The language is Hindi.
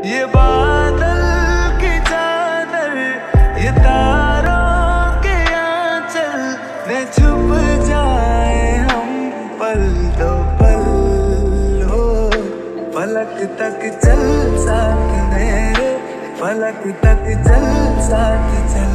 ये बादल की चादर, ये तारों के आंचल में छुप जाए हम पल दो पल हो। फलक तक चल साथ मेरे, फलक तक चल साथ चल।